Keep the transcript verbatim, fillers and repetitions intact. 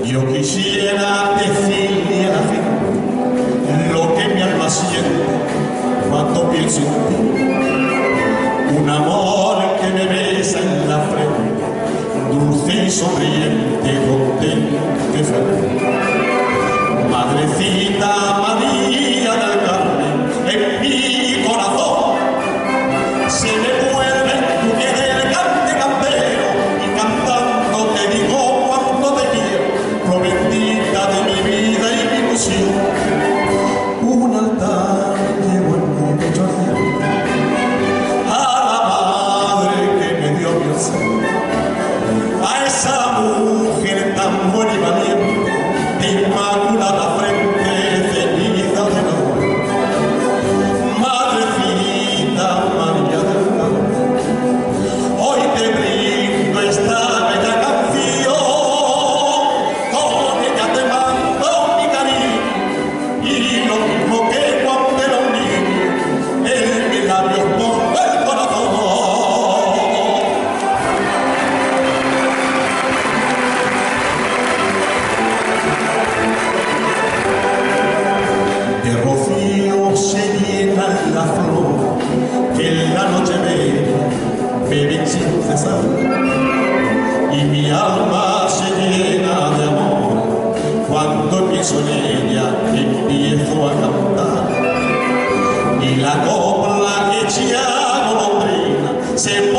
Yo quisiera decirle a la gente lo que mi alma siente cuando pienso en ti. Un amor que me besa en la frente, dulce y sonriente, contento que feliz. Madrecita María del Carmen, en mi corazón se me vuelve tu querer cante cantero, y cantando te digo cuánto te quiero, prometida de mi vida y mi ilusión. Un altar llevo en mi pecho a la madre que me dio mi ser, a esa mujer tan buena y valiente, de inmaculada frente ceñida de amor. Madrecita María del Carmen, hoy te brindo esta bella canción, con ella te mando mi cariño, y lo mismo que cuando era un niño, en mis labios pongo el corazón. De rocío se llena la flor que en la noche bella bebe sin cesar, y mi alma se llena de amor cuando pienso en ella, empiezo a cantar, y la copla que echa golondrina se